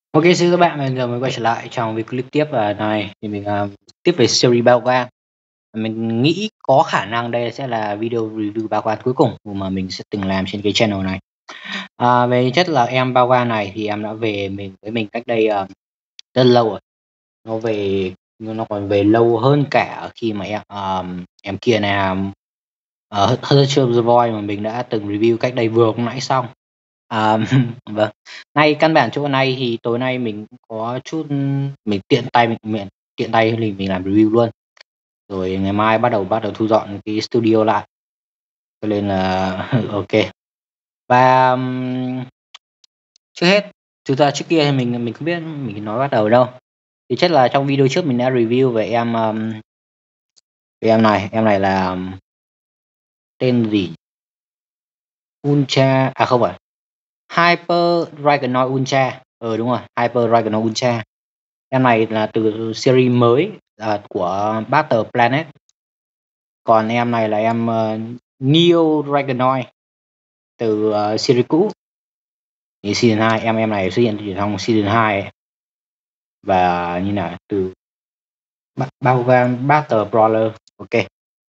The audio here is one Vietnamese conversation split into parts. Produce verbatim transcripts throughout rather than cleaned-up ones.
Ok, xin các bạn, bây giờ mới quay trở lại trong video clip tiếp và này thì mình uh, tiếp về series Battleground. Mình nghĩ có khả năng đây sẽ là video review Battleground cuối cùng mà mình sẽ từng làm trên cái channel này. À, về chất là em Battleground này thì em đã về mình với mình cách đây uh, rất lâu rồi. Nó về nhưng nó còn về lâu hơn cả khi mà em um, em kia là ở uh, Hunter the Void mà mình đã từng review cách đây vừa lúc nãy xong. À, vâng. Nay căn bản chỗ này thì tối nay mình có chút mình tiện tay mình, mình tiện tay thì mình làm review luôn. Rồi ngày mai bắt đầu bắt đầu thu dọn cái studio lại. Cho nên là ok. Và um, trước hết chúng ta trước kia thì mình mình không biết mình nói bắt đầu đâu. Thì chắc là trong video trước mình đã review về em um, về em này, em này là um, tên gì? Ultra à không phải. Hyper Dragonoid Ultra. Ờ đúng rồi, Hyper Dragonoid Ultra. Em này là từ series mới uh, của Battle Planet. Còn em này là em uh, Neo Dragonoid từ uh, series cũ. Thì season hai em em này xuất hiện từ trong season hai ấy. Và như nào từ Battleground Battle Brawler. Ok.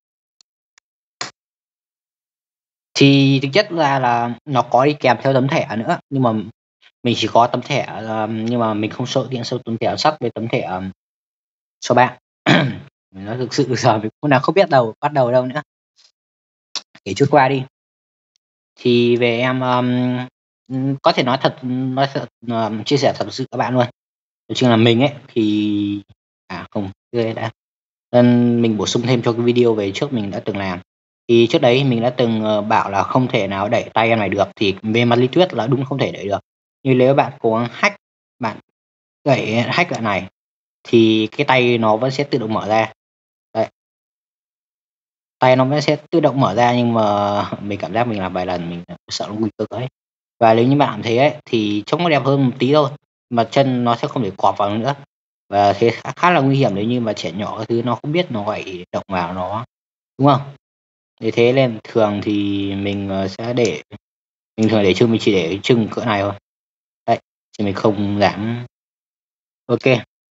Thì thực chất ra là nó có đi kèm theo tấm thẻ nữa, nhưng mà mình chỉ có tấm thẻ uh, nhưng mà mình không sợ tiện sâu tấm thẻ sắt với tấm thẻ um, cho bạn. Mình nói thực sự giờ mình cũng nào không biết đầu bắt đầu đâu nữa. Kể chút qua đi. Thì về em um, có thể nói thật nói thật um, chia sẻ thật sự các bạn luôn. Nói chung là mình ấy thì à không đây đã nên mình bổ sung thêm cho cái video về trước mình đã từng làm. Thì trước đấy mình đã từng uh, bảo là không thể nào đẩy tay em này được, thì về mặt lý thuyết là đúng không thể đẩy được. Nhưng nếu bạn cố hack bạn đẩy hack lại này thì cái tay nó vẫn sẽ tự động mở ra. Đấy. Tay nó vẫn sẽ tự động mở ra, nhưng mà mình cảm giác mình làm vài lần mình sợ nó nguy cơ ấy. Và nếu như bạn làm thế ấy thì trông nó đẹp hơn một tí thôi, mà chân nó sẽ không thể quặp vào nữa, và thế khá, khá là nguy hiểm nếu như mà trẻ nhỏ cái thứ nó không biết nó phải động vào nó, đúng không? Vì thế nên thường thì mình sẽ để mình thường để trưng mình chỉ để trưng cỡ này thôi. Đấy, thì mình không dám. Ok.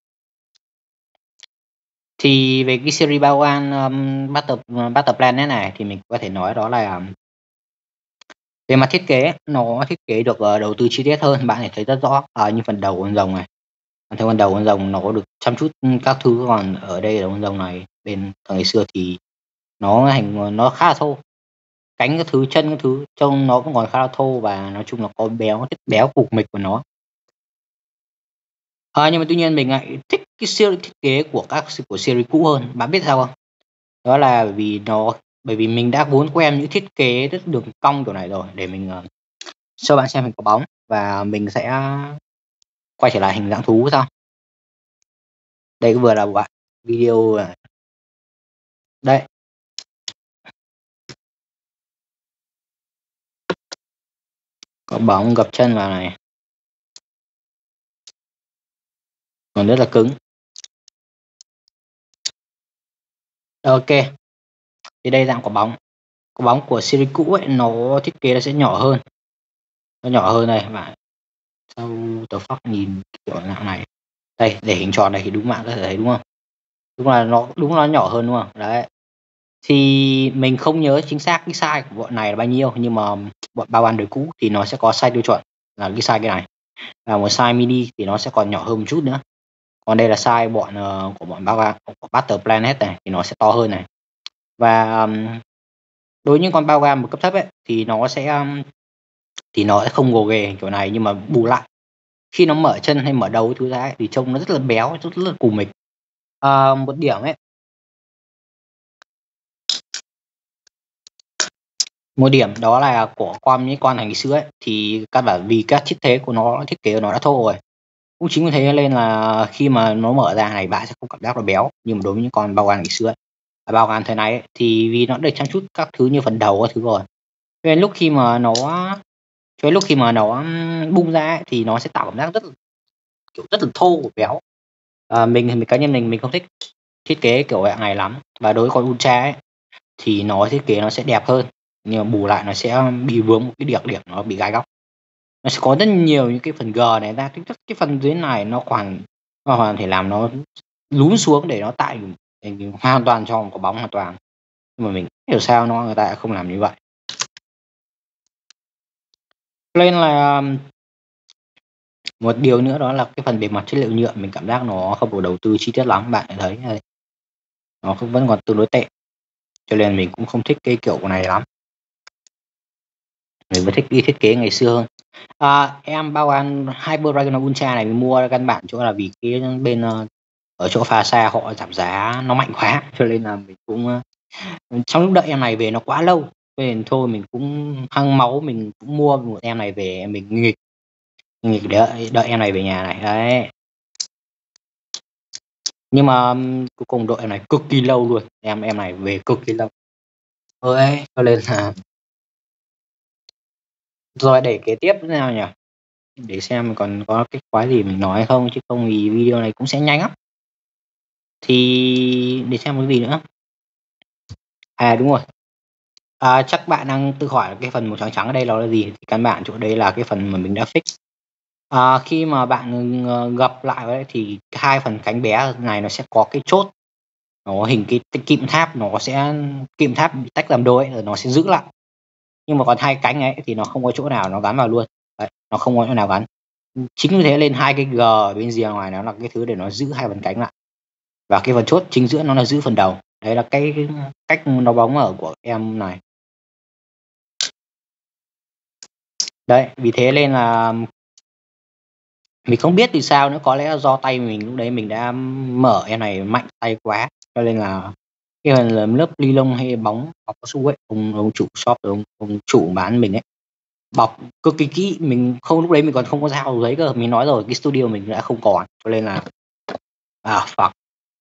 Thì về cái series Battleground um, Battle Battle Planet này thì mình có thể nói đó là về mặt thiết kế nó thiết kế được uh, đầu tư chi tiết hơn. Bạn có thể thấy rất rõ ở uh, như phần đầu con rồng này, theo phần đầu con rồng nó có được chăm chút các thứ, còn ở đây là con rồng này bên thời ngày xưa thì nó hành nó khá là thô, cánh các thứ chân các thứ trông nó cũng còn khá là thô, và nói chung là có béo chất béo cục mịch của nó. À, nhưng mà tuy nhiên mình lại thích cái series thiết kế của các của series cũ hơn. Bạn biết sao không? Đó là vì nó bởi vì mình đã vốn quen những thiết kế rất đường cong kiểu này rồi, để mình uh, cho bạn xem hình quả bóng và mình sẽ quay trở lại hình dạng thú sao. Đây vừa là bạn video đây, có bóng gập chân vào này, còn rất là cứng. Ok, thì đây dạng quả bóng quả bóng của series cũ ấy, nó thiết kế nó sẽ nhỏ hơn nó nhỏ hơn này bạn. Sau tờ phóc nhìn kiểu dạng này, đây để hình tròn này thì đúng bạn có thể thấy đúng không, đúng là nó đúng nó nhỏ hơn đúng không. Đấy, thì mình không nhớ chính xác cái size của bọn này là bao nhiêu, nhưng mà bọn bao ban đời cũ thì nó sẽ có size tiêu chuẩn là cái size cái này, và một size mini thì nó sẽ còn nhỏ hơn một chút nữa. Còn đây là size bọn uh, của bọn bao của Battle Planet này thì nó sẽ to hơn này. Và um, đối với những con bao gam một cấp thấp ấy thì nó sẽ um, thì nó sẽ không gồ ghề kiểu này, nhưng mà bù lại khi nó mở chân hay mở đầu thứ ra ấy, thì trông nó rất là béo, rất là cù mịch. À, một điểm ấy một điểm đó là của con những con hành xưa ấy, thì căn bản vì các thiết kế của nó thiết kế của nó đã thô rồi, cũng chính vì thế nên là khi mà nó mở ra này bạn sẽ không cảm giác nó béo. Nhưng mà đối với những con bao gan ngày xưa ấy, bao gan thời này ấy, thì vì nó được chăm chút các thứ như phần đầu các thứ rồi, nên lúc khi mà nó cho lúc khi mà nó bung ra ấy, thì nó sẽ tạo cảm giác rất là kiểu rất là thô của béo. À, mình thì mình cá nhân mình mình không thích thiết kế kiểu dạng này lắm, và đối với con Ultra ấy, thì nó thiết kế nó sẽ đẹp hơn, nhưng mà bù lại nó sẽ bị vướng một cái điểm điểm nó bị gai góc. Nó sẽ có rất nhiều những cái phần G này ra, cái cái phần dưới này nó hoàn nó hoàn thể làm nó lún xuống để nó tại hoàn toàn cho quả bóng hoàn toàn. Nhưng mà mình hiểu sao nó người ta không làm như vậy. Nên là một điều nữa đó là cái phần bề mặt chất liệu nhựa mình cảm giác nó không được đầu tư chi tiết lắm, bạn thấy đây. Nó cũng vẫn còn tương đối tệ. Cho nên mình cũng không thích cái kiểu này lắm. Mình vẫn thích đi thiết kế ngày xưa hơn. À, em bao ăn Hyper Dragon Ultra này mình mua căn bản chỗ là vì cái bên uh, ở chỗ pha xa họ giảm giá nó mạnh quá, cho nên là mình cũng uh, trong lúc đợi em này về nó quá lâu, cho nên thôi mình cũng hăng máu mình cũng mua một em này về mình nghịch nghịch để đợi, đợi em này về nhà này đấy. Nhưng mà um, cuối cùng đợi em này cực kỳ lâu luôn, em em này về cực kỳ lâu ơi, cho nên là rồi để kế tiếp thế nào nhỉ, để xem còn có cái quái gì mình nói không, chứ không thì video này cũng sẽ nhanh lắm. Thì để xem cái gì nữa. À đúng rồi. À, chắc bạn đang tự hỏi cái phần màu trắng trắng ở đây nó là gì, thì căn bản chỗ đây là cái phần mà mình đã fix. À, khi mà bạn gặp lại ấy, thì hai phần cánh bé này nó sẽ có cái chốt, nó hình cái, cái kim tháp, nó sẽ kim tháp bị tách làm đôi ấy, rồi nó sẽ giữ lại. Nhưng mà còn hai cánh ấy thì nó không có chỗ nào nó gắn vào luôn. Đấy, nó không có chỗ nào gắn. Chính vì thế lên hai cái G ở bên rìa ngoài nó là cái thứ để nó giữ hai phần cánh lại. Và cái phần chốt chính giữa nó là giữ phần đầu. Đấy là cái, cái cách nó bóng ở của em này. Đấy, vì thế nên là mình không biết vì sao nữa, có lẽ do tay mình lúc đấy mình đã mở em này mạnh tay quá, cho nên là cái phần lớp ly lông hay bóng bọc cao su ấy, ông ông chủ shop ông ông chủ bán mình ấy bọc cực kỳ kỹ, mình không lúc đấy mình còn không có dao giấy cơ, mình nói rồi cái studio mình đã không còn, cho nên là à fuck.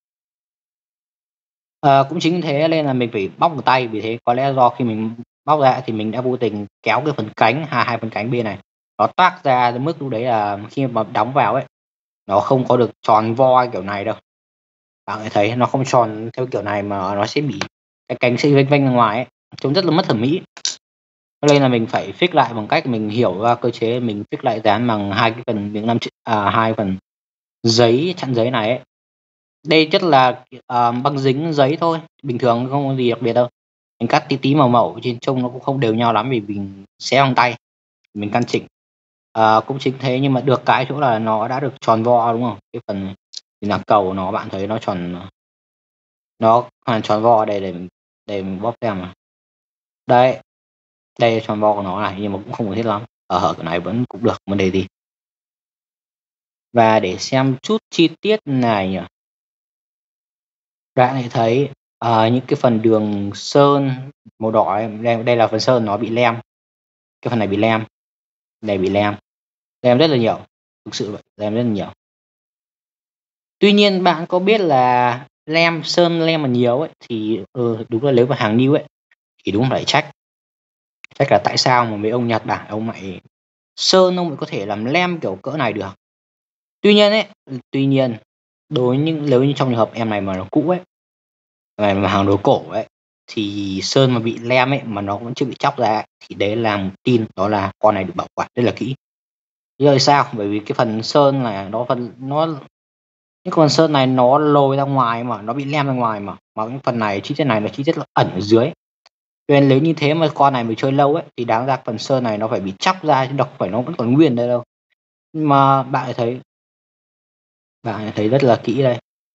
À, cũng chính thế nên là mình phải bóc một tay, vì thế có lẽ do khi mình bóc ra thì mình đã vô tình kéo cái phần cánh hai hai phần cánh bên này nó toát ra đến mức lúc đấy là khi mà đóng vào ấy nó không có được tròn vo kiểu này đâu. Bạn thấy nó không tròn theo kiểu này mà nó sẽ bị cái cánh sẽ vênh vênh ra ngoài ấy, trông rất là mất thẩm mỹ. Cho nên là mình phải fix lại bằng cách mình hiểu ra cơ chế, mình fix lại dán bằng hai cái phần miếng năm à hai phần giấy chặn giấy này ấy. Đây chất là uh, băng dính giấy thôi, bình thường không có gì đặc biệt đâu. Mình cắt tí tí màu màu trên trông nó cũng không đều nhau lắm vì mình xé bằng tay, mình căn chỉnh. À, cũng chính thế, nhưng mà được cái chỗ là nó đã được tròn vo đúng không? Cái phần là cầu nó bạn thấy nó tròn, nó hoàn tròn vo đây để mình để mình bóp xem mà. Đây, đây tròn vo của nó này, nhưng mà cũng không cần thiết lắm. Ở hở cái này vẫn cũng được, vấn đề gì. Và để xem chút chi tiết này nhỉ. Bạn hãy thấy uh, những cái phần đường sơn màu đỏ ấy, đây, đây là phần sơn nó bị lem. Cái phần này bị lem. Đây bị lem. Lem rất là nhiều. Thực sự vậy, lem rất là nhiều. Tuy nhiên bạn có biết là lem sơn lem mà nhiều ấy thì ừ, đúng là nếu mà hàng new ấy thì đúng phải trách. Trách là tại sao mà mấy ông Nhật Bản ông mày sơn ông mới có thể làm lem kiểu cỡ này được. Tuy nhiên ấy, tuy nhiên đối những nếu như trong trường hợp em này mà nó cũ ấy, này mà hàng đồ cổ ấy, thì sơn mà bị lem ấy mà nó vẫn chưa bị chóc ra thì đấy là một tin đó là con này được bảo quản rất là kỹ. Lý do sao? Bởi vì cái phần sơn này nó phần nó những con sơn này nó lồi ra ngoài mà nó bị lem ra ngoài mà mà cái phần này chi tiết này là chi tiết là ẩn ở dưới. Cho nên nếu như thế mà con này mới chơi lâu ấy thì đáng ra phần sơn này nó phải bị chóc ra chứ đâu phải nó vẫn còn nguyên đây đâu. Nhưng mà bạn thấy bạn thấy rất là kỹ đây.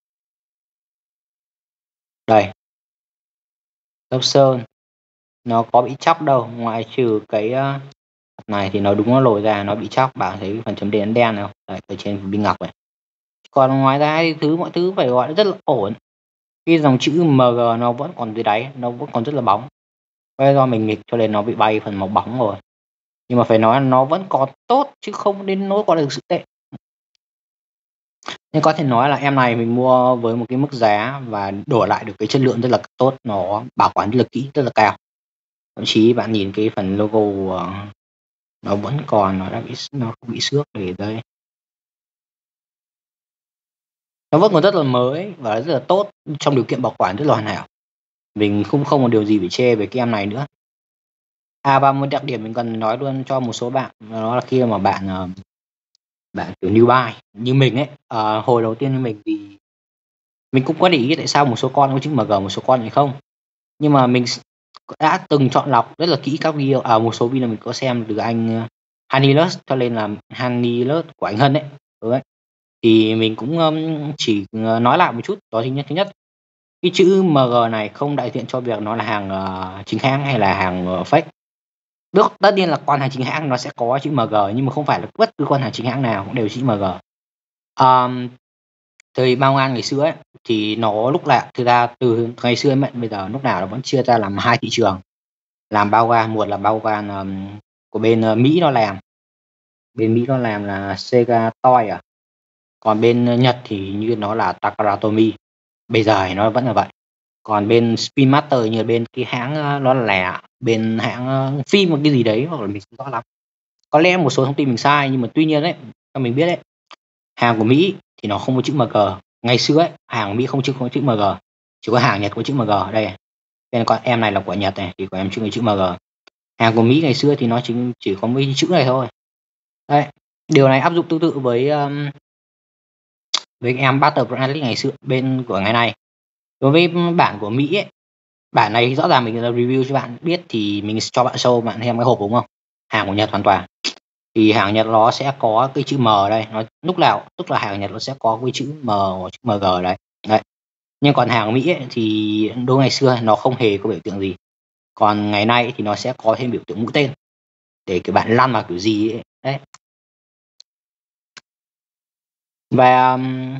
Đây. Lớp sơn nó có bị chóc đâu, ngoại trừ cái uh, này thì nó đúng nó lồi ra nó bị chóc, bạn thấy phần chấm đen đen không? Đấy, ở trên pin ngọc này. Còn ngoài ra thì thứ mọi thứ phải gọi là rất là ổn. Cái dòng chữ em giê nó vẫn còn dưới đáy, nó vẫn còn rất là bóng. Bây do mình nghịch cho nên nó bị bay phần màu bóng rồi. Nhưng mà phải nói là nó vẫn còn tốt chứ không đến nỗi gọi là thực sự tệ. Nhưng có thể nói là em này mình mua với một cái mức giá và đổi lại được cái chất lượng rất là tốt, nó bảo quản rất là kỹ, rất là cao. Thậm chí bạn nhìn cái phần logo uh, nó vẫn còn, nó đã bị nó không bị xước để đây. Nó vẫn còn rất là mới và rất là tốt, trong điều kiện bảo quản rất là hoàn hảo. Mình không không có điều gì phải chê về cái em này nữa. À, và một đặc điểm mình cần nói luôn cho một số bạn, đó là khi mà bạn, ờ, bạn, kiểu, newbie như mình ấy, ờ, hồi đầu tiên như mình thì mình cũng có để ý tại sao một số con có chữ em giê, một số con lại không. Nhưng mà mình s đã từng chọn lọc rất là kỹ các video, à, một số video mình có xem từ anh, ơ, Honeyloves, cho nên là Honeyloves của anh Hân ấy, ừ, ấy. Thì mình cũng, ưm, chỉ, ờ, nói lại một chút, đó thứ nhất thứ nhất, cái chữ em giê này không đại diện cho việc nó là hàng, ờ, chính hãng hay là hàng, ờ, fake. Đức tất nhiên là con hàng chính hãng nó sẽ có chữ em giê nhưng mà không phải là bất cứ con hàng chính hãng nào cũng đều chữ em giê. Ờm, thời bao An ngày xưa ấy, thì nó lúc lạ thực ra từ ngày xưa đến bây bây giờ lúc nào nó vẫn chia ra làm hai thị trường, làm Baogan, một là Baogan, ờm, của bên, ơ, Mỹ nó làm, bên Mỹ nó làm là Sega Toys à? Còn bên, ơ, Nhật thì hình như nó là Takara Tomy, bây giờ thì nó vẫn là vậy. Còn bên Spin Master như là bên cái hãng, ơ, nó là bên hãng, ơ, phim một cái gì đấy, hoặc là mình không rõ lắm. Có lẽ một số thông tin mình sai nhưng mà tuy nhiên ấy, theo mình biết ấy, hàng của Mỹ thì nó không có chữ em giê. Ngày xưa ấy, hàng của Mỹ không chữ không có chữ em giê, chỉ có hàng Nhật có chữ em giê, đây này. Nên con em này là của Nhật này, thì của em chữ chữ em giê. Hàng của Mỹ ngày xưa thì nó chỉ chỉ có mấy chữ này thôi. Đấy, điều này áp dụng tương tự với, ờm với em Battle Royale ngày xưa bên của ngày nay. Đối với bản của Mỹ ấy, bản này rõ ràng mình là review cho bạn biết thì mình cho bạn show bạn xem cái hộp, đúng không? Hàng của Nhật hoàn toàn. Thì hàng Nhật nó sẽ có cái chữ M ở đây, nó lúc nào tức là hàng Nhật nó sẽ có cái chữ M hoặc chữ em giê ở đấy. Đấy. Nhưng còn hàng Mỹ ấy, thì đối ngày xưa nó không hề có biểu tượng gì. Còn ngày nay thì nó sẽ có thêm biểu tượng mũi tên để kiểu bạn lăn vào kiểu gì ấy. Đấy. Và um,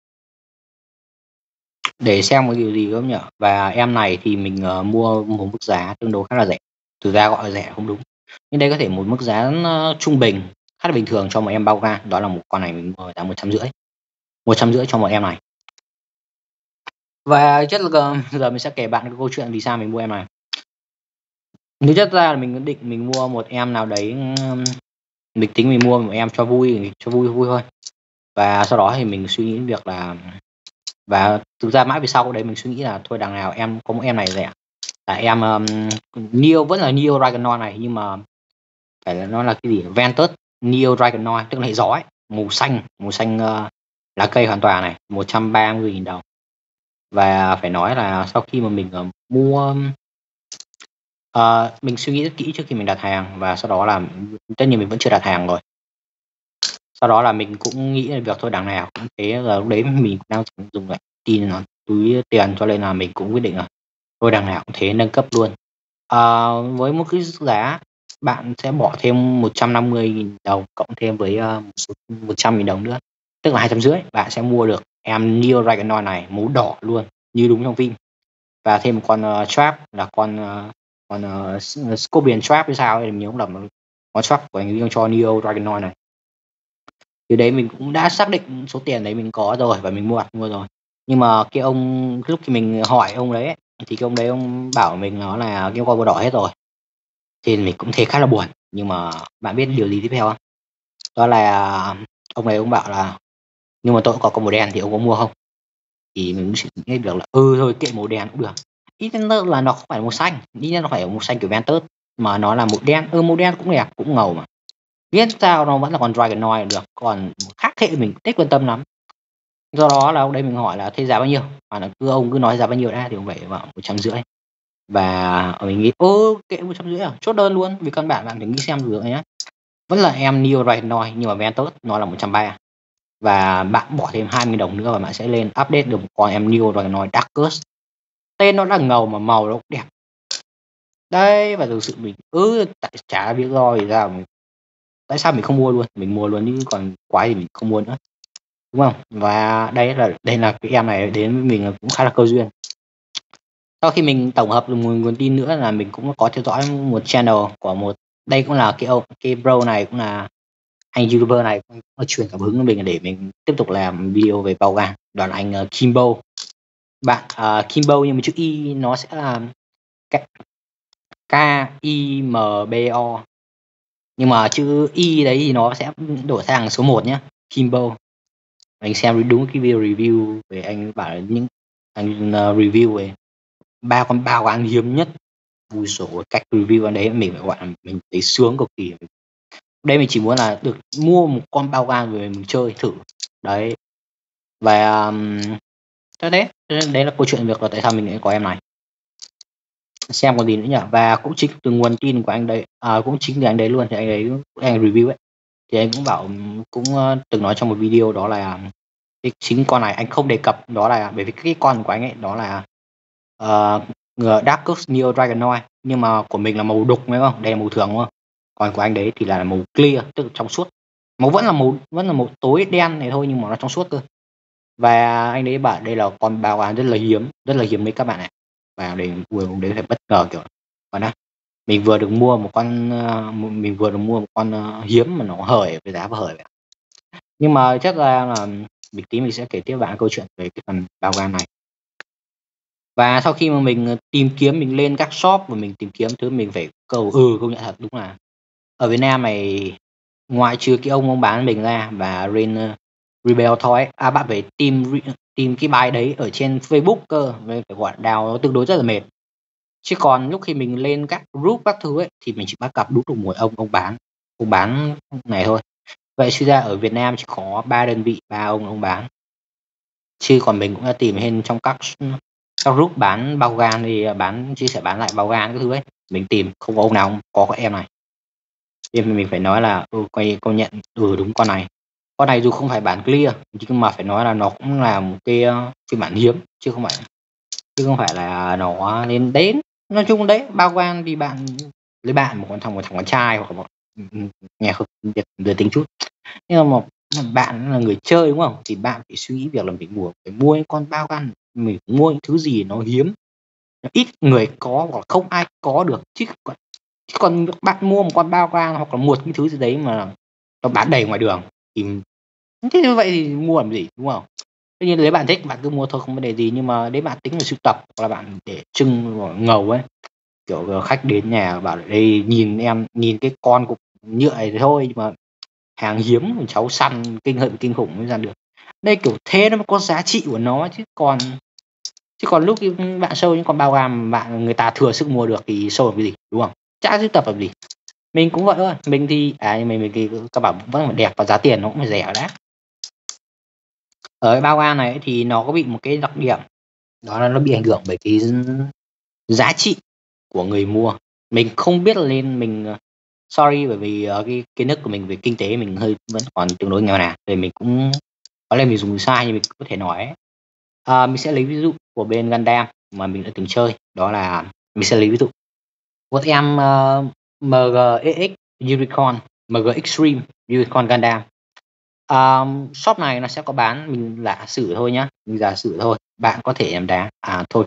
để xem một điều gì không nhỉ? Và em này thì mình, ờ, mua một mức giá tương đối khá là rẻ, thực ra gọi là rẻ không đúng, nhưng đây có thể một mức giá nó trung bình, khá là bình thường cho một em Baogan, đó là một con này mình mua giá một trăm rưỡi, một trăm rưỡi cho một em này. Và chất là giờ giờ mình sẽ kể bạn cái câu chuyện vì sao mình mua em này. Thực chất ra là mình định mình mua một em nào đấy, ưm, mình tính mình mua một em cho vui, cho vui vui thôi. Và sau đó thì mình suy nghĩ đến việc là và thực ra mãi về sau đấy mình suy nghĩ là thôi đằng nào em có mỗi em này rẻ. Tại em, ờm, Neo vẫn là Neo Dragonoid này nhưng mà phải là nó là cái gì? Ventus Neo Dragonoid, tức là hệ gió ấy, màu xanh, màu xanh, ơ, lá cây hoàn toàn này, một trăm ba mươi nghìn đồng. Và phải nói là sau khi mà mình, ờ, mua ờ, mình suy nghĩ rất kỹ trước khi mình đặt hàng và sau đó là tất nhiên mình vẫn chưa đặt hàng rồi. Sau đó là mình cũng nghĩ đến việc thôi đằng nào cũng thế, là lúc đấy mình đang dùng lại tin nó túi tiền cho nên là mình cũng quyết định là thôi đằng nào cũng thế nâng cấp luôn. Ờ, với một cái giá bạn sẽ bỏ thêm một trăm năm mươi nghìn đồng cộng thêm với, ơ, một số một trăm nghìn đồng nữa, tức là hai trăm rưỡi bạn sẽ mua được em Neo Dragonoid này màu đỏ luôn, như đúng trong phim. Và thêm một con, ơ, Trap là con, ơ, con, ờ, S Scorpion Trap hay sao ấy, mình nhớ không lầm, con Trap của anh riêng cho Neo Dragonoid này. Thì đấy mình cũng đã xác định số tiền đấy mình có rồi và mình mua đặt mua rồi. Nhưng mà cái ông lúc khi mình hỏi ông đấy ấy, thì cái ông đấy ông bảo mình nó là cái con màu đỏ hết rồi. Thì mình cũng thấy khá là buồn, nhưng mà bạn biết điều gì tiếp theo không? Đó là ông ấy ông bảo là "Nhưng mà tôi cũng có con màu đen thì ông có mua không?" Thì mình cũng suy nghĩ được là, ừ, thôi kệ màu đen cũng được, ít nhất là nó không phải màu xanh, ít nhất nó phải màu xanh kiểu Ventus, mà nó là màu đen, ừ, màu đen cũng đẹp, cũng ngầu mà. Miễn sao nó vẫn là con Dragonoid là được, còn khác hệ mình ít quan tâm lắm. Do đó là lúc đấy mình hỏi là "Thế giá bao nhiêu?" Bảo là "Cứ ông cứ nói giá bao nhiêu đã" thì ông bảy bảo một trăm rưỡi. Và, ờ, mình nghĩ, ừ, kệ một trăm rưỡi à, chốt đơn luôn, vì căn bản bạn phải nghĩ xem thử nhá. Vẫn là em Neo Dragonoid nhưng mà Ventus nó là một trăm ba và bạn bỏ thêm hai mươi đồng nữa và bạn sẽ lên update được một con em Neo Dragonoid Dark Curse. Tên nó đã ngầu mà màu nó cũng đẹp. Đấy, và thực sự mình ừ, tại chả biết do gì ra mình tại sao mình không mua luôn, mình mua luôn chứ còn quái gì mình không mua nữa, đúng không? Và đây là đây là cái em này đến với mình là cũng khá là cơ duyên. Sau khi mình tổng hợp được một nguồn tin nữa là mình cũng có theo dõi một channel của một đây cũng là cái ông cái bro này cũng là anh YouTuber này cũng có truyền cảm hứng cho mình để mình tiếp tục làm video về Baogan, đó là anh, ờ, Kimbo. Bạn, ờ, Kimbo nhưng mà chữ Y nó sẽ là K K I M B O. Nhưng mà chữ Y đấy thì nó sẽ đổi sang số một nhá, Kimbo. Mình xem đúng cái video review về anh bảo là những anh, ờ, review về ba con Baogan hiếm nhất ui dồi ôi, cách review anh đấy mình phải gọi là mình thấy sướng cực kỳ. Đây mình chỉ muốn là được mua một con Baogan về mình chơi thử. Đấy. Và um, thế đấy, đấy là câu chuyện việc là tại sao mình lại có em này. Xem còn gì nữa nhỉ? Và cũng chính từ nguồn tin của anh đấy, à, cũng chính từ anh đấy luôn, thì anh đấy anh review ấy, thì anh cũng bảo cũng uh, từng nói trong một video đó là cái chính con này anh không đề cập, đó là bởi vì cái con của anh ấy đó là uh, Darkus Neo Dragonoid, nhưng mà của mình là màu đục đúng không? Đây là màu thường đúng không? Còn của anh đấy thì là màu clear, tức là trong suốt. Màu vẫn là màu vẫn là màu tối đen này thôi nhưng mà nó trong suốt cơ. Và anh đấy bảo đây là con Baogan rất là hiếm, rất là hiếm đấy các bạn ạ. Và để vừa đấy phải bất ngờ kiểu còn đó. Mình vừa được mua một con uh, mình vừa được mua một con uh, hiếm mà nó hời với giá và hời vậy. Nhưng mà chắc là là mình tí mình sẽ kể tiếp bạn câu chuyện về cái phần Baogan này. Và sau khi mà mình tìm kiếm, mình lên các shop và mình tìm kiếm thứ, mình phải cầu ừ công nhận thật đúng là ở Việt Nam này ngoại trừ cái ông ông bán mình ra và Rain uh, Rebel thôi ấy. À bạn phải tìm tìm cái bài đấy ở trên Facebook cơ, phải gọi đào nó tương đối rất là mệt. Chứ còn lúc khi mình lên các group các thứ ấy thì mình chỉ bắt gặp đúng được một ông ông bán ông bán này thôi. Vậy suy ra ở Việt Nam chỉ có ba đơn vị, ba ông ông bán. Chứ còn mình cũng đã tìm lên trong các các group bán Baogan thì bán chia sẻ bán lại Baogan các thứ ấy, mình tìm không có ông nào có có em này. Nên mình phải nói là ừ, quay công nhận ừ đúng con này. Con này dù không phải bản clear nhưng mà phải nói là nó cũng là một cái uh, phiên bản hiếm chứ không phải chứ không phải là nó lên đến. Nói chung đấy Baogan thì bạn lấy bạn một con thằng một thằng con trai hoặc là một nghe không được được tính chút, nhưng mà bạn là người chơi đúng không thì bạn phải suy nghĩ việc là mình mua phải mua những con Baogan, mình mua những thứ gì nó hiếm, ít người có hoặc không ai có được, chứ còn, chứ còn bạn mua một con Baogan hoặc là một cái thứ gì đấy mà nó bán đầy ngoài đường thì thế như vậy thì mua làm gì đúng không? Tất nhiên nếu bạn thích bạn cứ mua thôi không vấn đề gì, nhưng mà nếu bạn tính là sưu tập hoặc là bạn để trưng ngầu ấy, kiểu khách đến nhà bảo đây nhìn em nhìn cái con cục nhựa này thôi nhưng mà hàng hiếm cháu săn kinh hận kinh khủng mới ra được, đây kiểu thế nó mới có giá trị của nó, chứ còn chứ còn lúc bạn show những con Baogan bạn người ta thừa sức mua được thì show làm cái gì đúng không, chả sưu tập làm gì. Mình cũng vậy thôi, mình thì à nhưng mình mình thì các bạn vẫn là đẹp và giá tiền nó cũng phải rẻ đã. Ở Baogan này thì nó có bị một cái đặc điểm đó là nó bị ảnh hưởng bởi cái giá trị của người mua. Mình không biết là nên mình sorry bởi vì uh, cái kiến thức của mình về kinh tế mình hơi vẫn còn tương đối nghèo nàn, thì mình cũng có lẽ mình dùng sai nhưng mình có thể nói ấy. À, mình sẽ lấy ví dụ của bên Gundam mà mình đã từng chơi, đó là mình sẽ lấy ví dụ của em uh, em giê ích Unicorn, em giê Extreme Unicorn Gundam. Um, shop này nó sẽ có bán, mình giả sử thôi nhá, mình giả sử thôi, bạn có thể em đá à thôi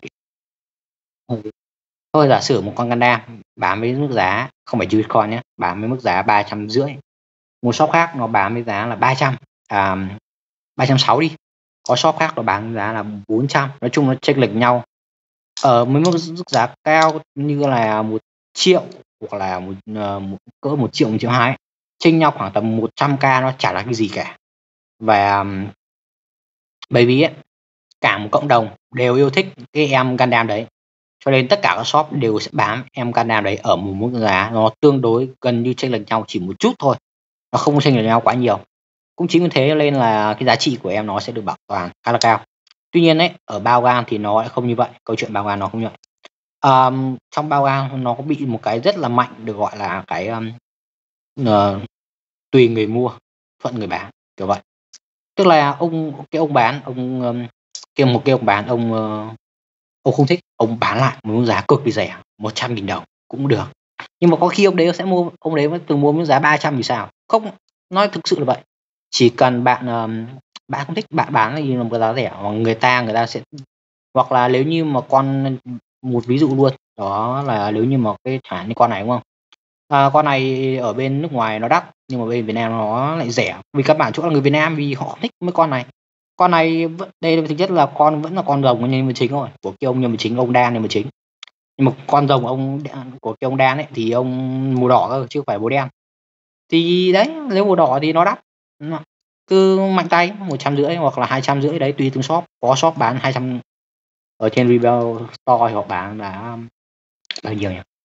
thôi giả sử một con Gundam bán với mức giá không phải Unicorn nhé, bán với mức giá ba trăm rưỡi, một shop khác nó bán với giá là ba trăm, à, ba trăm sáu đi, có shop khác nó bán giá là bốn trăm, nói chung nó chênh lệch nhau ở với mức giá cao như là một triệu hoặc là một, uh, một cỡ một triệu một triệu hai, chênh nhau khoảng tầm một trăm k nó chả là cái gì cả. Và um, bởi vì ấy, cả một cộng đồng đều yêu thích cái em Gundam đấy, cho nên tất cả các shop đều sẽ bán em Gundam đấy ở một mức giá nó tương đối gần như chênh lệch nhau chỉ một chút thôi, nó không chênh lệch nhau quá nhiều. Cũng chính vì thế nên là cái giá trị của em nó sẽ được bảo toàn khá là cao. Tuy nhiên đấy ở Baogan thì nó lại không như vậy, câu chuyện Baogan nó không như vậy. Um, trong Baogan nó có bị một cái rất là mạnh được gọi là cái um, uh, tùy người mua thuận người bán kiểu vậy, tức là ông cái ông bán ông um, kia một cái ông bán ông uh, ông không thích ông bán lại một mức giá cực kỳ rẻ một trăm nghìn đồng cũng được, nhưng mà có khi ông đấy sẽ mua ông đấy từng mua với giá ba trăm thì sao không, nói thực sự là vậy. Chỉ cần bạn um, bạn không thích bạn bán thì là một giá rẻ hoặc người ta người ta sẽ, hoặc là nếu như mà con một ví dụ luôn đó là nếu như mà cái thả như con này đúng không, à, con này ở bên nước ngoài nó đắt nhưng mà bên Việt Nam nó lại rẻ vì các bạn chỗ là người Việt Nam vì họ thích mấy con này. Con này đây là thực chất là con vẫn là con rồng của nhân vật chính thôi, của cái ông nhân vật chính ông đan nhân vật chính, nhưng mà con rồng ông của cái ông đan ấy thì ông màu đỏ thôi chứ không phải màu đen, thì đấy nếu màu đỏ thì nó đắt, cứ mạnh tay một trăm rưỡi hoặc là hai trăm rưỡi đấy tùy từng shop, có shop bán hai trăm ở trên Rebel Store họ bán là bao nhiêu nhỉ,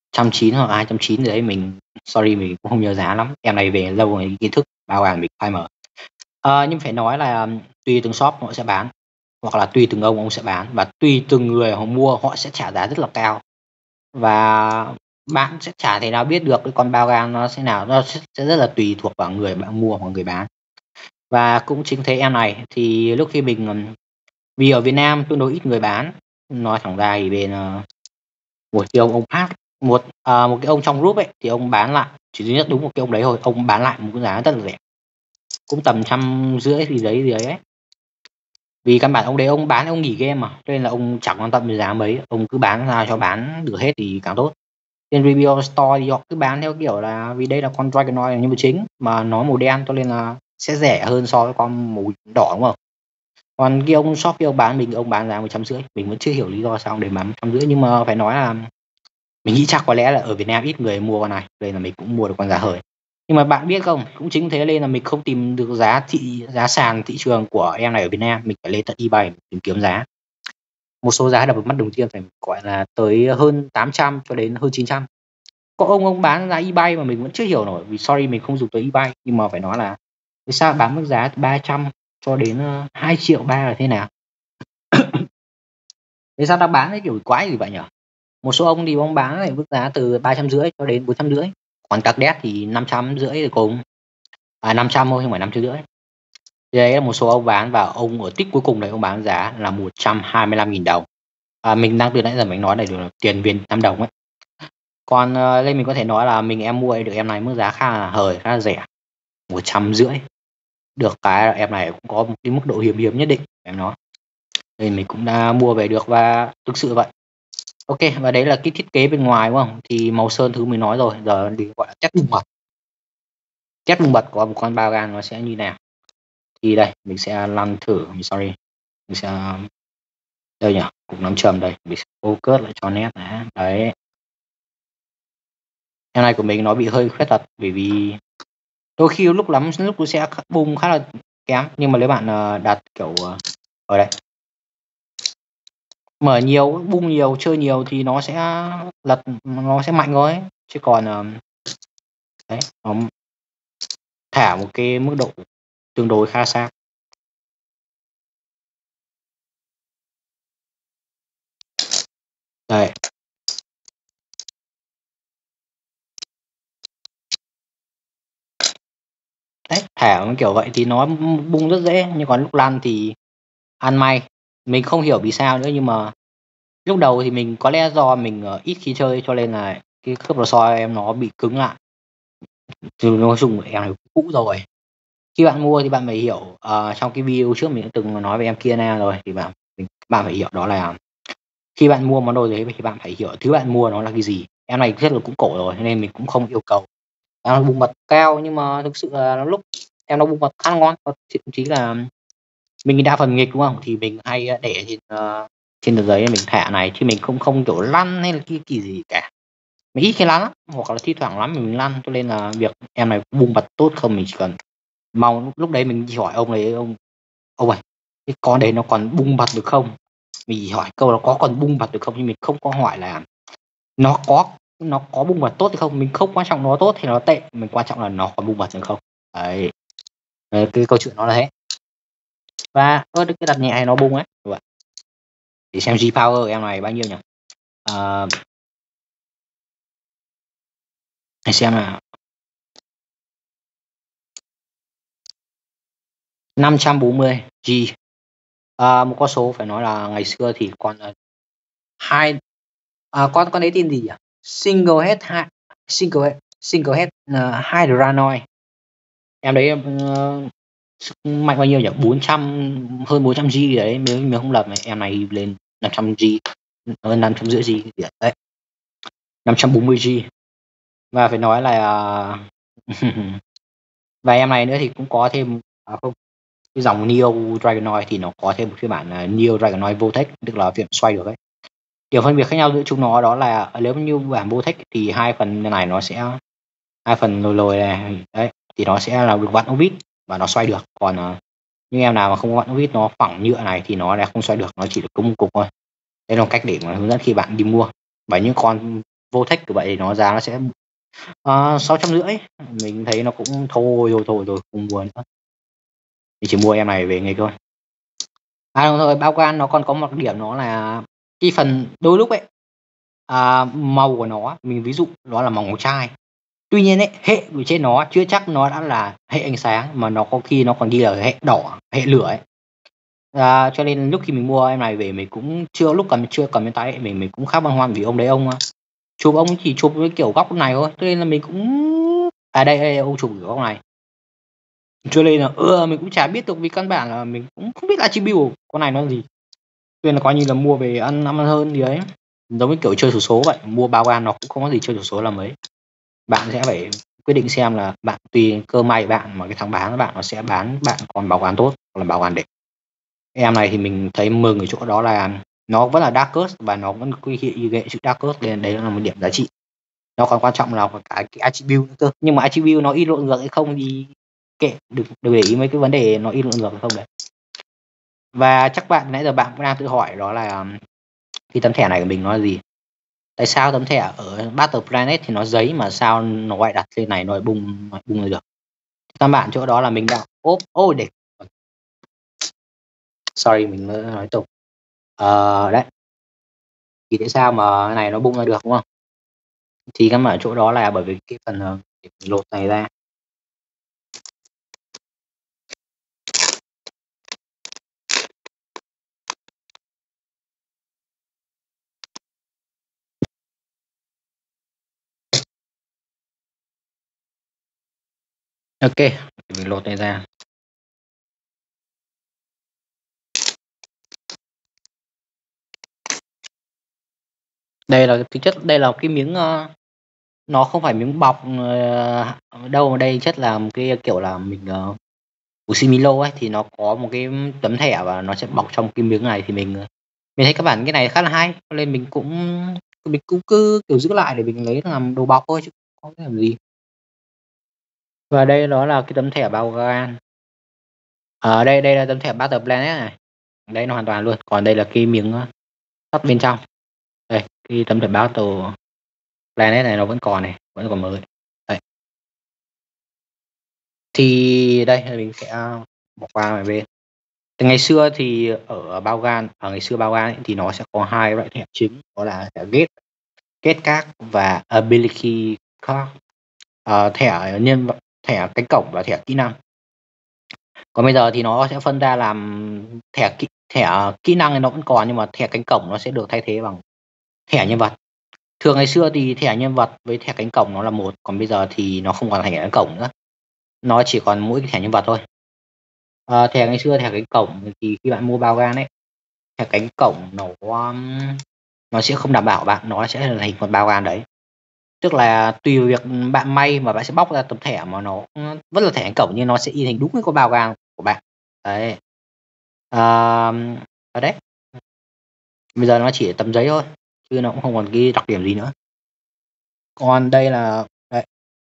trăm chín hoặc hai trăm chín gì đấy, mình sorry mình cũng không nhớ giá lắm, em này về lâu rồi kiến thức bao hàng mình khai mở. Ờ, nhưng phải nói là tùy từng shop họ sẽ bán, hoặc là tùy từng ông ông sẽ bán, và tùy từng người họ mua họ sẽ trả giá rất là cao. Và bạn sẽ chả thể nào biết được cái con bao gang nó sẽ nào, nó sẽ, sẽ rất là tùy thuộc vào người bạn mua hoặc người bán. Và cũng chính thế em này thì lúc khi mình vì ở Việt Nam tương đối ít người bán, nói thẳng ra thì bên uh, một cái ông ông hát một à, một cái ông trong group ấy thì ông bán lại chỉ duy nhất đúng một cái ông đấy thôi, ông bán lại một cái giá rất là rẻ, cũng tầm trăm rưỡi gì đấy gì đấy ấy. Vì căn bản ông đấy ông bán ông nghỉ game mà, cho nên là ông chẳng quan tâm về giá mấy, ông cứ bán ra cho bán được hết thì càng tốt. Trên review store thì họ cứ bán theo kiểu là vì đây là con Dragonoid là nhân vật chính mà nó màu đen cho nên là sẽ rẻ hơn so với con màu đỏ, đúng không? Còn kia ông shop kia ông bán mình ông bán giá một trăm rưỡi, mình vẫn chưa hiểu lý do sao để bán một trăm rưỡi, nhưng mà phải nói là mình nghĩ chắc có lẽ là ở Việt Nam ít người mua con này nên là mình cũng mua được con giá hời. Nhưng mà bạn biết không, cũng chính thế nên là mình không tìm được giá thị giá sàn thị trường của em này ở Việt Nam, mình phải lên tận eBay tìm kiếm giá. Một số giá đập vào mắt đầu tiên phải gọi là tới hơn tám trăm cho đến hơn chín trăm. Có ông ông bán giá eBay mà mình vẫn chưa hiểu nổi, vì sorry mình không dùng tới eBay, nhưng mà phải nói là vì sao bán mức giá ba trăm cho đến hai triệu ba là thế nào? Vì sao ta bán cái kiểu quái gì vậy nhỉ? Một số ông thì ông bán lại mức giá từ ba trăm rưỡi cho đến bốn trăm rưỡi, còn các đét thì năm trăm rưỡi rồi cùng, à năm trăm thôi không phải năm trăm rưỡi. Đấy là một số ông bán, và ông ở tích cuối cùng đấy ông bán giá là một trăm hai mươi lăm nghìn đồng. À, mình đang từ nãy giờ mình nói này là tiền Việt Nam đồng ấy. Còn uh, lên mình có thể nói là mình em mua được em này mức giá khá là hời, khá là rẻ, một trăm rưỡi. Được cái là em này cũng có một cái mức độ hiếm hiếm nhất định em nói, nên mình cũng đã mua về được và thực sự vậy. Ok, và đấy là cái thiết kế bên ngoài đúng không? Thì màu sơn thứ mình nói rồi, giờ thì gọi là test bùng bật. Test bùng bật của một con bao gan nó sẽ như nào? Thì đây, mình sẽ lăn thử, mình sorry. Mình sẽ đây nhỉ, cục nắm chầm đây, mình sẽ focus lại cho nét đã. Đấy. Em này của mình nó bị hơi khuyết tật bởi vì đôi khi lúc lắm lúc nó sẽ bung khá là kém, nhưng mà nếu bạn đặt kiểu ở đây mở nhiều, bung nhiều, chơi nhiều thì nó sẽ lật, nó sẽ mạnh thôi, chứ còn đấy nó thả một cái mức độ tương đối khá xa. Đây. Đấy, thả kiểu vậy thì nó bung rất dễ, nhưng còn lúc lăn thì ăn may. Mình không hiểu vì sao nữa, nhưng mà lúc đầu thì mình có lẽ do mình ít khi chơi cho nên là cái khớp lò xo em nó bị cứng lại. Từ nói chung em này cũ rồi. Khi bạn mua thì bạn phải hiểu, uh, trong cái video trước mình đã từng nói về em Kiana rồi, thì bạn bạn phải hiểu đó là khi bạn mua món đồ đấy thì bạn phải hiểu thứ bạn mua nó là cái gì. Em này rất là cũng cổ rồi nên mình cũng không yêu cầu em nó bung mật cao, nhưng mà thực sự là lúc em nó bung mật khá ngon, thậm chí là mình đa phần nghịch đúng không, thì mình hay để trên uh, trên tờ giấy mình thả này, chứ mình không không kiểu lăn hay là cái kỳ gì cả. Mình ít khi lăn lắm, hoặc là thi thoảng lắm mình lăn, cho nên là việc em này bung bật tốt không mình chỉ cần mong lúc đấy mình chỉ hỏi ông ấy, ông ông ơi cái con đấy nó còn bung bật được không, mình chỉ hỏi câu là có còn bung bật được không, nhưng mình không có hỏi là nó có nó có bung bật tốt hay không. Mình không quan trọng nó tốt thì nó tệ, mình quan trọng là nó còn bung bật được không. Đấy, đấy cái câu chuyện nó là thế. Và ơ cái đặt nhẹ này nó bung ấy vậy. Để xem G power em này bao nhiêu nhỉ? À, để xem nào. năm trăm bốn mươi G. À, một con số phải nói là ngày xưa thì còn hai à, con con đấy tên gì nhỉ? Single head hai single head single head uh, hai Dragonoid. Em đấy uh, mạnh bao nhiêu nhỉ? bốn trăm, hơn bốn trăm G đấy, nếu mình không lầm em này lên năm trăm G, hơn năm trăm rưỡi G đấy, năm trăm bốn mươi G. Và phải nói là và em này nữa thì cũng có thêm à không, cái dòng Neo Dragonoid thì nó có thêm một phiên bản là Neo Dragonoid Vortex, tức là phiên xoay được ấy. Điều phân biệt khác nhau giữa chúng nó đó là nếu như bản Vortex thì hai phần này nó sẽ hai phần lồi lồi này đấy thì nó sẽ là được vặn ốc vít và nó xoay được, còn uh, những em nào mà không có vặn ốc vít nó phẳng nhựa này thì nó là không xoay được, nó chỉ được cứng một cục thôi. Đây là cách để mà hướng dẫn khi bạn đi mua. Và những con Vortex kiểu vậy thì nó giá nó sẽ uh, sáu trăm rưỡi. Mình thấy nó cũng thôi rồi thôi rồi không mua nữa, mình chỉ mua em này về nghịch thôi. À đồng thời Baogan nó còn có một điểm nó là cái phần đôi lúc ấy à, màu của nó, mình ví dụ nó là màu ngọc trai, tuy nhiên ấy hệ của trên nó chưa chắc nó đã là hệ ánh sáng, mà nó có khi nó còn ghi là hệ đỏ, hệ lửa ấy. À, cho nên lúc khi mình mua em này về mình cũng chưa lúc cầm chưa cầm trên tay ấy, mình mình cũng khá băn khoăn vì ông đấy ông chụp ông chỉ chụp với kiểu góc này thôi, cho nên là mình cũng à đây, đây ông chụp kiểu góc này, cho nên là ừ, mình cũng chả biết được vì căn bản là mình cũng không biết attribute con này nó gì, cho nên là coi như là mua về ăn ăn hơn gì đấy, giống như kiểu chơi xổ số vậy, mua bao gan nó cũng không có gì chơi xổ số là mấy. Bạn sẽ phải quyết định xem là bạn tùy cơ may bạn mà cái thằng bán bạn nó sẽ bán bạn còn bảo quản tốt hoặc là bảo quản để em này thì mình thấy mừng ở chỗ đó là nó vẫn là Darkus và nó vẫn quy hiện nghệ chữ Darkus, nên đấy là một điểm giá trị. Nó còn quan trọng là cái, cái attribute nữa cơ, nhưng mà attribute nó in lộn ngược hay không thì kệ, đừng đừng để ý mấy cái vấn đề nó in lộn ngược hay không đấy. Và chắc bạn nãy giờ bạn cũng đang tự hỏi đó là cái tấm thẻ này của mình nó là gì, tại sao tấm thẻ ở Battle Planet thì nó giấy mà sao nó lại đặt lên này nó lại bung bung lên được. Các bạn chỗ đó là mình đã ốp ôi để sorry mình nói tục ờ, đấy thì tại sao mà cái này nó bung ra được đúng không, thì các bạn chỗ đó là bởi vì cái phần lột này ra. Ok mình lột này ra, đây là thực chất đây là cái miếng uh, nó không phải miếng bọc uh, đâu, mà đây chất là một cái kiểu là mình uh, của Similo ấy thì nó có một cái tấm thẻ và nó sẽ bọc trong cái miếng này, thì mình mình thấy các bạn cái này khá là hay, cho nên mình cũng mình cũng cứ kiểu giữ lại để mình lấy làm đồ bọc thôi chứ không có làm gì. Và đây đó là cái tấm thẻ bao gan, ở đây đây là tấm thẻ Battle Planet này, đây nó hoàn toàn luôn, còn đây là cái miếng sắt bên trong, đây cái tấm thẻ Battle Planet này nó vẫn còn này, vẫn còn mới đây. Thì đây mình sẽ bỏ qua này bên. Từ ngày xưa thì ở bao gan ở ngày xưa bao gan ấy, thì nó sẽ có hai loại thẻ chính, đó là thẻ get get card và ability card, uh, thẻ nhân vật, thẻ cánh cổng và thẻ kỹ năng. Còn bây giờ thì nó sẽ phân ra làm thẻ kỹ, thẻ kỹ năng thì nó vẫn còn, nhưng mà thẻ cánh cổng nó sẽ được thay thế bằng thẻ nhân vật. Thường ngày xưa thì thẻ nhân vật với thẻ cánh cổng nó là một, còn bây giờ thì nó không còn thẻ cánh cổng nữa, nó chỉ còn mỗi cái thẻ nhân vật thôi. À, thẻ ngày xưa thẻ cánh cổng thì khi bạn mua bao gan ấy, thẻ cánh cổng nó nó sẽ không đảm bảo bạn nó sẽ là hình con bao gan đấy, tức là tùy việc bạn may mà bạn sẽ bóc ra tấm thẻ mà nó vẫn là thẻ cánh cổng nhưng nó sẽ in hình đúng cái con bao gan của bạn đấy. À, ở đấy bây giờ nó chỉ tấm giấy thôi chứ nó cũng không còn cái đặc điểm gì nữa. Còn đây là đấy,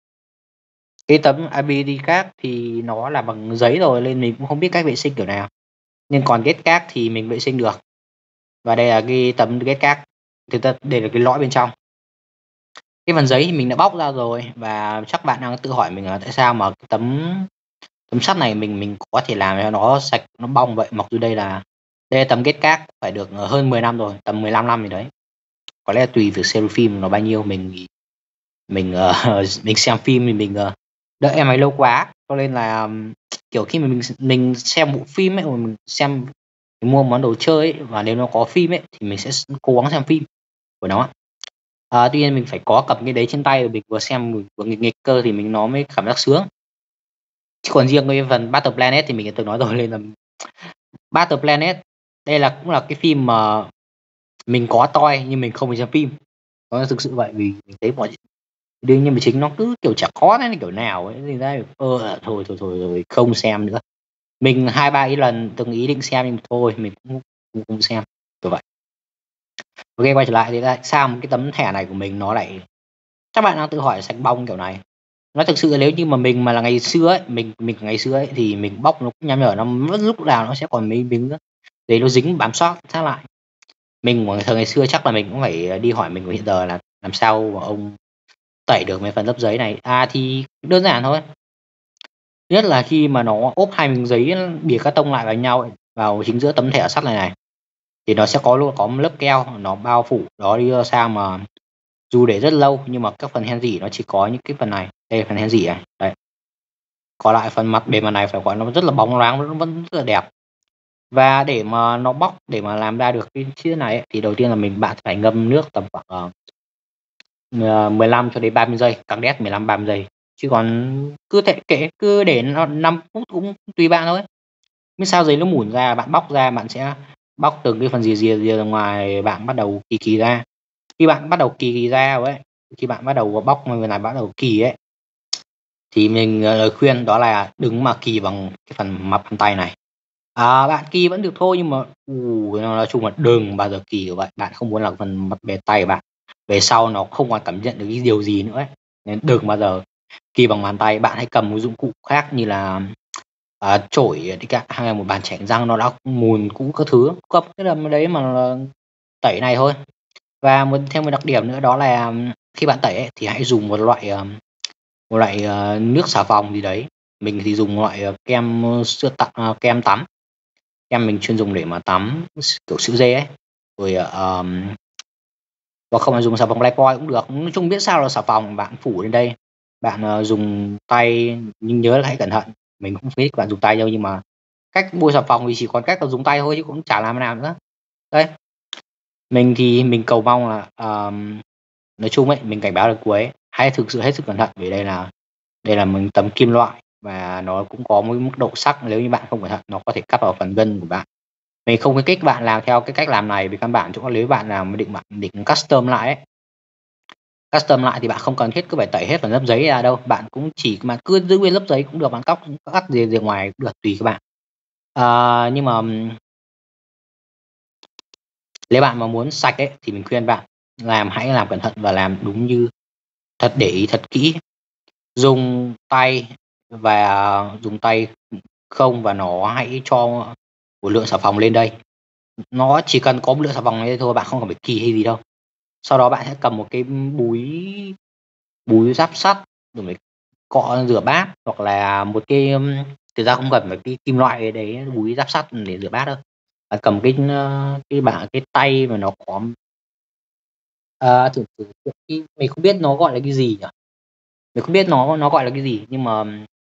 cái tấm i bê đê card thì nó là bằng giấy rồi nên mình cũng không biết cách vệ sinh kiểu nào, nhưng còn get card thì mình vệ sinh được. Và đây là cái tấm get card, thực ra đây là cái lõi bên trong. Cái phần giấy thì mình đã bóc ra rồi, và chắc bạn đang tự hỏi mình là tại sao mà cái tấm tấm sắt này mình mình có thể làm cho nó sạch nó bong vậy, mặc dù đây là đây là tấm get card phải được hơn mười năm rồi, tầm mười lăm năm gì đấy, có lẽ là tùy việc xem phim nó bao nhiêu. Mình mình uh, mình xem phim thì mình uh, đợi em ấy lâu quá, cho nên là um, kiểu khi mà mình mình xem bộ phim ấy, mình xem mình mua món đồ chơi ấy, và nếu nó có phim ấy thì mình sẽ cố gắng xem phim của nó. À, tuy nhiên mình phải có cầm cái đấy trên tay rồi mình vừa xem mình vừa nghịch nghịch cơ thì mình nó mới cảm giác sướng. Chứ còn riêng cái phần Battle Planet thì mình đã từng nói rồi, lên là Battle Planet đây là cũng là cái phim mà mình có toi nhưng mình không phải xem phim, nó thực sự vậy, vì mình thấy mọi đương nhiên mà chính nó cứ kiểu chả khó này kiểu nào ấy, thì ra ờ thôi thôi thôi rồi không xem nữa. Mình hai ba ý lần từng ý định xem nhưng mà thôi mình cũng không, không xem kiểu vậy. Ok quay trở lại thì tại sao cái tấm thẻ này của mình nó lại, các bạn đang tự hỏi sạch bong kiểu này. Nó thực sự nếu như mà mình mà là ngày xưa ấy, mình mình ngày xưa ấy thì mình bóc nó cũng nham nhở, nó vẫn lúc nào nó sẽ còn mấy miếng nữa để nó dính bám sót sát lại. Mình của thời ngày xưa chắc là mình cũng phải đi hỏi mình của hiện giờ là làm sao mà ông tẩy được mấy phần lớp giấy này? À thì đơn giản thôi. Nhất là khi mà nó ốp hai miếng giấy bìa cát tông lại vào nhau ấy, vào chính giữa tấm thẻ sắt này này, thì nó sẽ có luôn có một lớp keo nó bao phủ đó, đi ra sao mà dù để rất lâu nhưng mà các phần hen rỉ nó chỉ có những cái phần này. Đây là phần hen rỉ này đấy, còn lại phần mặt bề mặt này phải gọi nó rất là bóng loáng, vẫn vẫn rất là đẹp. Và để mà nó bóc, để mà làm ra được cái chiếc này ấy, thì đầu tiên là mình bạn phải ngâm nước tầm khoảng uh, mười lăm cho đến ba mươi giây, càng đét mười lăm ba mươi giây, chứ còn cứ thể kệ cứ để nó năm phút cũng tùy bạn thôi. Biết sao giấy nó mủn ra, bạn bóc ra, bạn sẽ bóc từng cái phần rìa rìa rìa ra ngoài, bạn bắt đầu kỳ kỳ ra. Khi bạn bắt đầu kỳ kỳ ra rồi ấy, khi bạn bắt đầu bóc người này bắt đầu kỳ ấy, thì mình lời khuyên đó là đừng mà kỳ bằng cái phần mặt bàn tay này. À, bạn kỳ vẫn được thôi nhưng mà ù, nói chung là đừng bao giờ kỳ của bạn. Bạn không muốn là phần mặt bề tay của bạn về sau nó không còn cảm nhận được cái điều gì nữa ấy. Nên đừng bao giờ kỳ bằng bàn tay. Bạn hãy cầm một dụng cụ khác như là à, chổi đi cả, hay là một bàn chải răng nó đã mùn cũ các thứ, cầm cái đầm đấy mà tẩy này thôi. Và một thêm một đặc điểm nữa đó là khi bạn tẩy ấy, thì hãy dùng một loại một loại uh, nước xà phòng gì đấy. Mình thì dùng loại uh, kem sữa tắm, uh, kem tắm, kem mình chuyên dùng để mà tắm kiểu sữa dê ấy. Rồi um, hoặc không là dùng xà phòng Lifebuoy cũng được, nói chung biết sao là xà phòng bạn phủ lên đây. Bạn uh, dùng tay nhưng nhớ là hãy cẩn thận. Mình cũng biết bạn dùng tay đâu, nhưng mà cách bôi xà phòng thì chỉ còn cách là dùng tay thôi chứ cũng chả làm nào nữa. Đây, mình thì mình cầu mong là um, nói chung ấy, mình cảnh báo được cuối ấy, hãy thực sự hết sức cẩn thận, vì đây là đây là một tấm kim loại và nó cũng có một mức độ sắc, nếu như bạn không cẩn thận nó có thể cắt vào phần gân của bạn. Mình không khuyến khích bạn làm theo cái cách làm này, vì căn bản chỗ nếu bạn làm định bạn định custom lại ấy, custom lại thì bạn không cần thiết cứ phải tẩy hết phần lớp giấy ra đâu, bạn cũng chỉ bạn cứ giữ nguyên lớp giấy cũng được, bạn cắt cắt gì gì ngoài cũng được, tùy các bạn. À, nhưng mà nếu bạn mà muốn sạch ấy thì mình khuyên bạn làm hãy làm cẩn thận và làm đúng như thật, để ý thật kỹ, dùng tay và dùng tay không, và nó hãy cho một lượng xà phòng lên đây. Nó chỉ cần có một lượng xà phòng này thôi, bạn không cần phải kỳ hay gì đâu. Sau đó bạn sẽ cầm một cái búi búi giáp sắt rồi mới cọ rửa bát, hoặc là một cái thực ra không cần phải cái kim loại đấy, búi giáp sắt để rửa bát đâu. Bạn cầm cái cái bảng cái tay mà nó có à, thử, thử, thử, mình không biết nó gọi là cái gì nhỉ, mình không biết nó nó gọi là cái gì, nhưng mà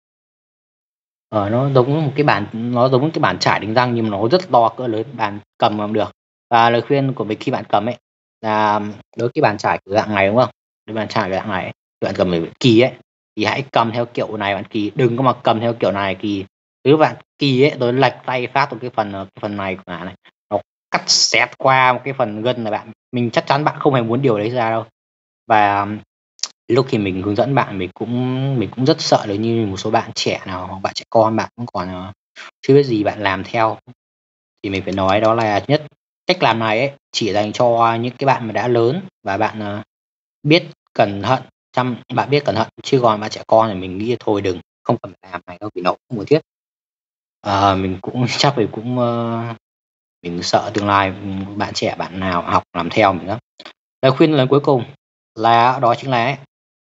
Ờ, nó giống một cái bàn nó giống cái bàn chải đánh răng nhưng mà nó rất to cỡ lớn, bàn cầm làm được. Và lời khuyên của mình khi bạn cầm ấy là đối cái bàn chải của dạng này, đúng không? Cái bàn chải của dạng này ấy, bạn cầm để kỳ ấy thì hãy cầm theo kiểu này bạn kỳ, đừng có mà cầm theo kiểu này kỳ. Nếu bạn kỳ ấy rồi lệch tay phát một cái phần cái phần này của bạn này, nó cắt xẹt qua một cái phần gân là bạn, mình chắc chắn bạn không hề muốn điều đấy ra đâu. Và lúc khi mình hướng dẫn bạn, mình cũng mình cũng rất sợ nếu như một số bạn trẻ nào hoặc bạn trẻ con bạn cũng còn uh, chưa biết gì bạn làm theo, thì mình phải nói đó là nhất, cách làm này ấy chỉ dành cho những cái bạn mà đã lớn và bạn uh, biết cẩn thận, chăm bạn biết cẩn thận, chứ còn bạn trẻ con thì mình nghĩ thôi đừng, không cần phải làm này đâu vì nó không cần thiết. Uh, mình cũng chắc vì cũng uh, mình sợ tương lai bạn trẻ bạn nào học làm theo mình lắm. Lời khuyên lần cuối cùng là đó chính là ấy,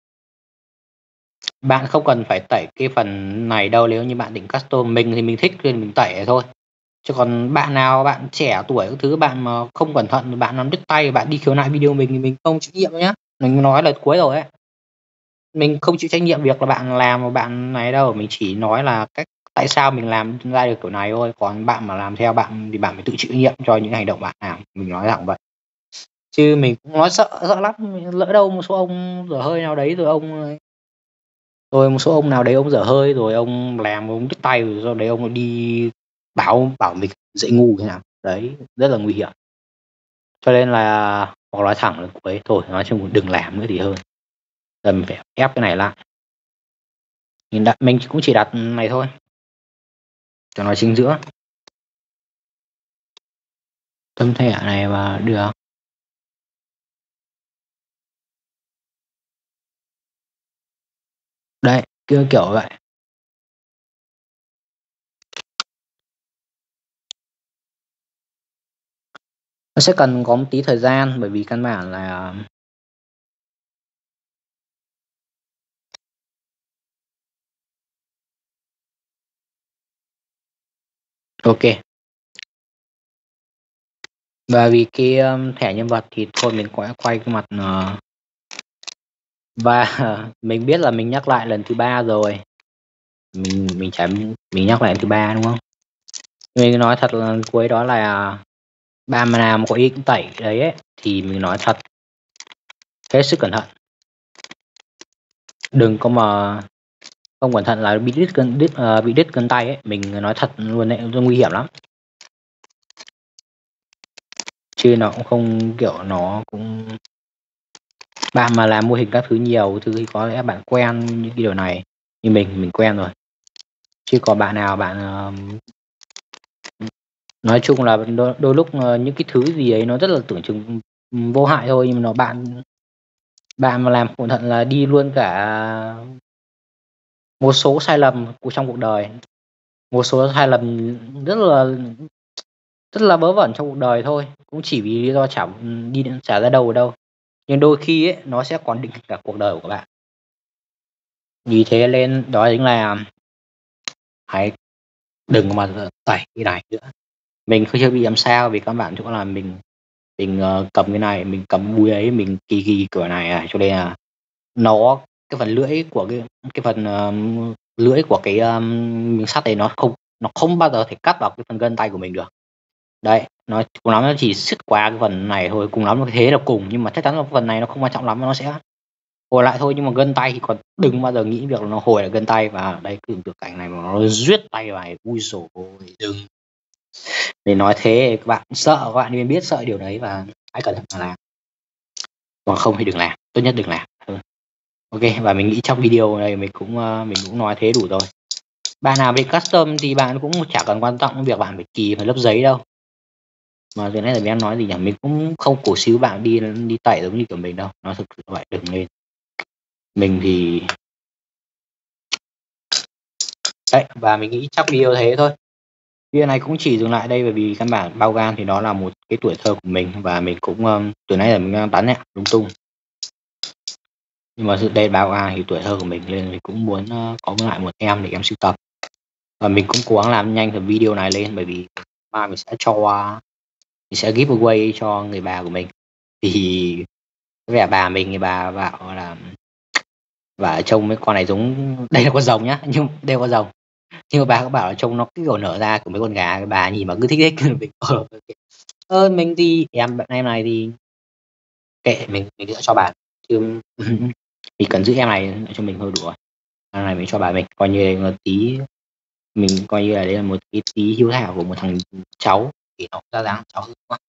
bạn không cần phải tẩy cái phần này đâu, nếu như bạn định custom. Mình thì mình thích nên mình tẩy thôi, chứ còn bạn nào bạn trẻ tuổi các thứ bạn mà không cẩn thận, bạn làm đứt tay, bạn đi khiếu nại video mình thì mình không chịu nhiệm nhá. Mình nói lời cuối rồi ấy, mình không chịu trách nhiệm việc là bạn làm mà bạn này đâu, mình chỉ nói là cách tại sao mình làm ra được kiểu này thôi, còn bạn mà làm theo bạn thì bạn phải tự chịu trách nhiệm cho những hành động bạn làm, mình nói thẳng vậy. Chứ mình cũng nói sợ sợ lắm, lỡ đâu một số ông dở hơi nào đấy rồi ông rồi một số ông nào đấy ông dở hơi rồi ông làm ông đứt tay, rồi sau đấy ông đi bảo bảo mình dạy ngu thế nào đấy, rất là nguy hiểm. Cho nên là hoặc nói thẳng là cuối thôi, nói chung đừng làm nữa thì hơn, giờ mình phải ép cái này lại. Mình đặt mình cũng chỉ đặt này thôi cho nó chính giữa tấm thẻ này mà được. Đấy kiểu kiểu vậy. Nó sẽ cần có một tí thời gian, bởi vì căn bản là Ok. Và vì cái um, thẻ nhân vật thì thôi mình quay quay cái mặt uh, và mình biết là mình nhắc lại lần thứ ba rồi, mình mình chả mình nhắc lại lần thứ ba đúng không? Mình nói thật là cuối đó là ba mà nào mà có ý tẩy đấy ấy, thì mình nói thật hết sức cẩn thận, đừng có mà không cẩn thận là bị đứt cân đứt uh, bị đứt cân tay ấy, mình nói thật luôn đấy, nó nguy hiểm lắm. Chứ nó cũng không kiểu nó cũng bạn mà làm mô hình các thứ nhiều thứ thì có lẽ bạn quen những cái điều này, như mình mình quen rồi, chứ còn bạn nào bạn uh, nói chung là đôi, đôi lúc uh, những cái thứ gì ấy nó rất là tưởng chừng vô hại thôi, nhưng mà nó bạn bạn mà làm cẩn thận là đi luôn cả một số sai lầm của trong cuộc đời, một số sai lầm rất là rất là vớ vẩn trong cuộc đời thôi, cũng chỉ vì lý do chả đi trả ra đâu ở đâu, nhưng đôi khi ấy nó sẽ còn định cả cuộc đời của các bạn. Vì thế nên đó chính là hãy đừng mà tẩy cái này nữa. Mình không chưa bị làm sao vì các bạn chỗ là mình mình uh, cầm cái này, mình cầm búi ấy, mình kỳ kỳ cửa này à, cho nên là nó cái phần lưỡi của cái cái phần uh, lưỡi của cái um, miếng sắt này nó không nó không bao giờ thể cắt vào cái phần gân tay của mình được. Đấy, nó cùng lắm nó chỉ sứt qua cái phần này thôi, cùng lắm nó thế là cùng, nhưng mà chắc chắn là phần này nó không quan trọng lắm, nó sẽ hồi lại thôi, nhưng mà gân tay thì còn đừng bao giờ nghĩ việc là nó hồi lại gân tay. Và đây cứ tưởng tượng cảnh này mà nó giết tay vào, ui dồi ôi, đừng. Để nói thế các bạn sợ, các bạn nên biết sợ điều đấy và hãy cẩn thận mà làm, còn không thì đừng làm, tốt nhất đừng làm. Ok, và mình nghĩ trong video này mình cũng mình cũng nói thế đủ rồi. Bạn nào về custom thì bạn cũng chả cần quan trọng việc bạn phải kì phải lớp giấy đâu, mà từ nãy là mình đang nói gì nhỉ, mình cũng không cổ xíu bạn đi đi tẩy giống như kiểu mình đâu, nói thực sự vậy, đừng lên. Mình thì đấy, và mình nghĩ chắc video thế thôi. Video này cũng chỉ dừng lại đây, bởi vì căn bản bao gan thì đó là một cái tuổi thơ của mình, và mình cũng um, từ nãy là mình đang tán nhạc lung tung, nhưng mà sự đây bao gan thì tuổi thơ của mình, nên mình cũng muốn uh, có lại một em để em sưu tập, và mình cũng cố gắng làm nhanh cái video này lên, bởi vì mai mình sẽ cho mình sẽ giveaway cho người bà của mình. Thì cái vẻ bà mình thì bà bảo là và trông mấy con này giống, đây là con rồng nhá, nhưng đây là con rồng, nhưng mà bà cũng bảo là trông nó cứ kiểu nở ra của mấy con gà, cái bà nhìn mà cứ thích thích mình ờ, ơ mình thì em bạn em này thì kệ, mình mình sẽ cho bà, chứ mình cần giữ em này cho mình hơi đủ rồi, em này mình cho bà mình coi như là một tí, mình coi như là đây là một cái tí hiếu thảo của một thằng cháu thì nó ra dáng cháu.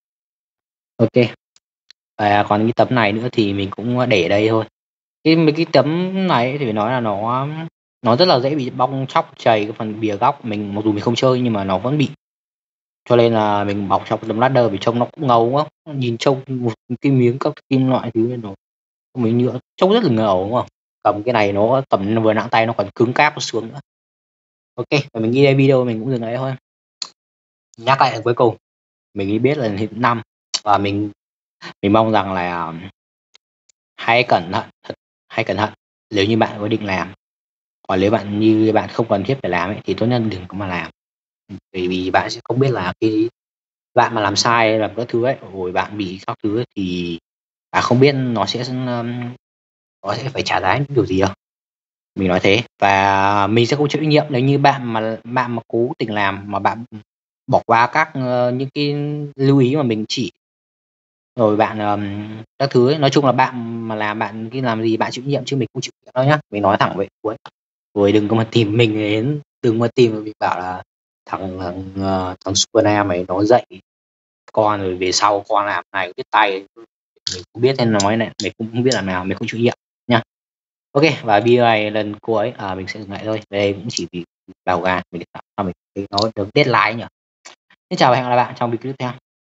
Ok, và còn cái tấm này nữa thì mình cũng để ở đây thôi. Cái mấy cái tấm này thì phải nói là nó nó rất là dễ bị bong chóc chày cái phần bìa góc, mình mặc dù mình không chơi nhưng mà nó vẫn bị, cho nên là mình bọc trong tấm ladder vì trông nó cũng ngầu quá, nhìn trông một cái miếng các kim loại thứ lên, nó mình nhựa trông rất là ngầu đúng không, cầm cái này nó cầm vừa nặng tay nó còn cứng cáp nó sướng nữa. Ok, và mình nghĩ đây video mình cũng dừng đấy thôi. Nhắc lại cuối cùng, mình biết là hiện năm, và mình mình mong rằng là hãy cẩn thận thật, hãy cẩn thận nếu như bạn có định làm, còn nếu bạn như bạn không cần thiết phải làm ấy, thì tốt nhất đừng có mà làm, bởi vì bạn sẽ không biết là cái bạn mà làm sai làm các thứ ấy, rồi bạn bị các thứ ấy, thì bạn không biết nó sẽ nó sẽ phải trả giá những điều gì đâu, mình nói thế. Và mình sẽ không chịu trách nhiệm nếu như bạn mà bạn mà cố tình làm mà bạn bỏ qua các uh, những cái lưu ý mà mình chỉ, rồi bạn um, các thứ ấy. Nói chung là bạn mà làm bạn cái làm gì bạn chịu trách nhiệm, chứ mình không chịu trách nhiệm đâu nhá, mình nói thẳng vậy cuối. Rồi đừng có mà tìm mình đến, đừng mà tìm mình bảo là thằng thằng uh, thằng Super Nam mày nó dạy con rồi về sau con làm này biết tay, mình không biết nên nói này, mình cũng không biết làm nào, mình không chịu trách nhiệm nha. Ok, và video này lần cuối à, mình sẽ dừng lại thôi, đây cũng chỉ vì vào gà mình để tạo mình nói được deadline nhỉ. Xin chào và hẹn gặp lại bạn trong video tiếp theo.